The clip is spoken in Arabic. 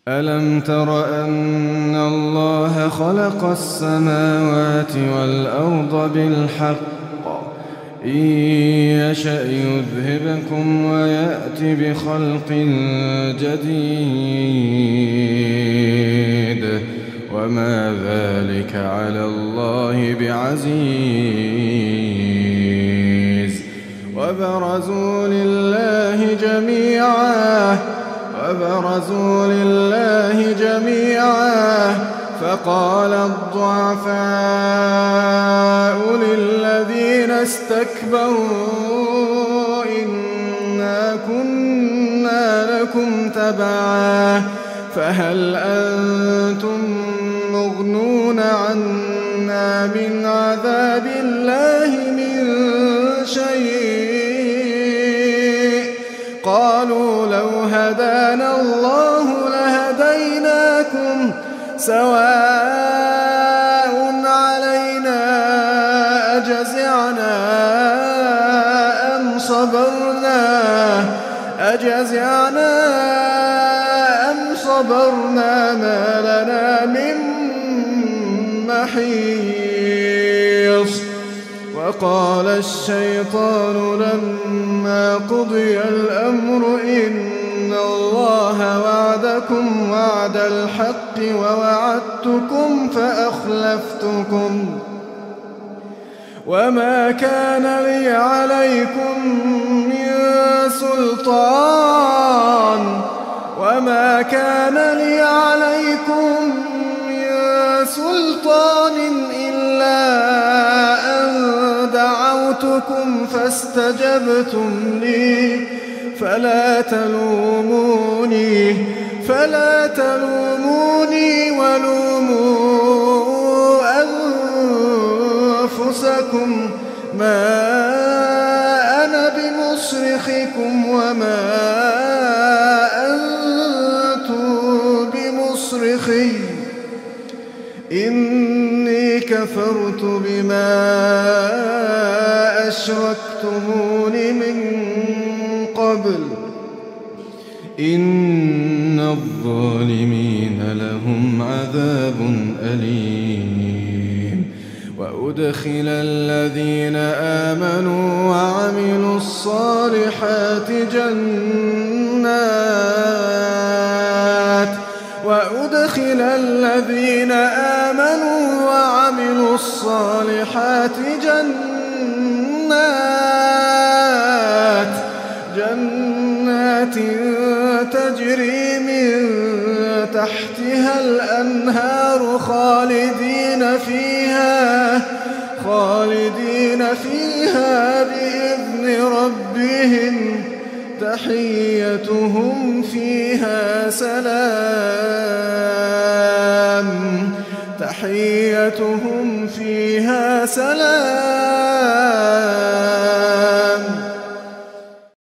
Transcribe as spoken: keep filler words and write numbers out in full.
ألم تر أن الله خلق السماوات والأرض بالحق إن يشأ يذهبكم ويأت بخلق جديد وما ذلك على الله بعزيز وبرزوا لله جميعا وبرزوا لله جميعا فقال الضعفاء للذين استكبروا إنا كنا لكم تبعا فهل أنتم مغنون عنا من عذاب الله من شيء قالوا لو هدانا الله لهديناكم سواء علينا أجزعنا أم صبرنا أجزعنا أم صبرنا ما لنا من محيص وقال الشيطان لما قضي الأمر إن الله وعدكم وعد الحق ووعدتكم فأخلفتكم وما كان لي عليكم من سلطان وما كان لي عليكم من سلطان إلا أن دعوتكم فاستجبتم لي فلا تلوموني فلا تلوموني ولوموا أنفسكم ما أنا بمصرخكم وما أنتم بمصرخي إني كفرت بما أشركتمون من قبل إن الظالمين لهم عذاب أليم وأدخل الذين آمنوا وعملوا الصالحات جنات وأدخل الذين آمنوا وعملوا الصالحات جنات جنات تجري من تحتها الأنهار خالدين فيها خالدين فيها بإذن ربهم تحيتهم فيها سلام تحيتهم فيها سلام